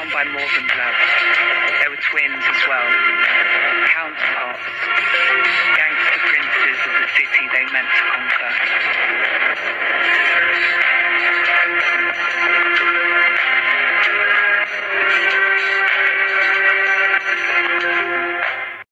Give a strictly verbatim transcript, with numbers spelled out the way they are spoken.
by more than blood. They were twins as well.